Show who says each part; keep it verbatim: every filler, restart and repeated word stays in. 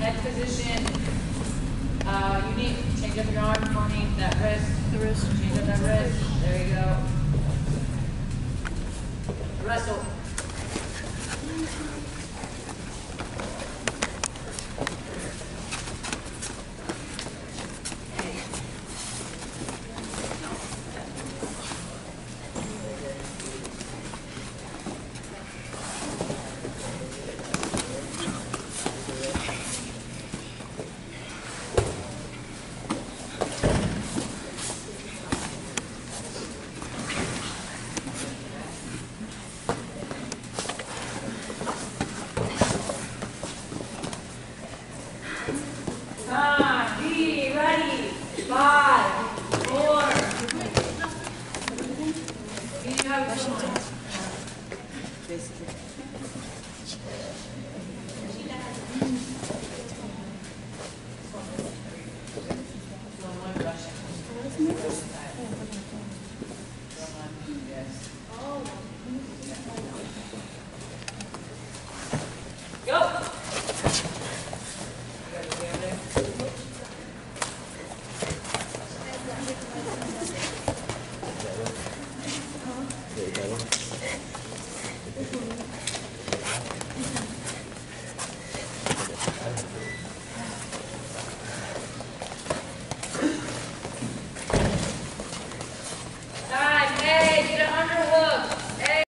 Speaker 1: Neck position. Uh, you need to change up your arm for me. That wrist. The wrist. Change up that wrist. There you go. Wrestle. Time. Be ready. Five, four. You have one. Go.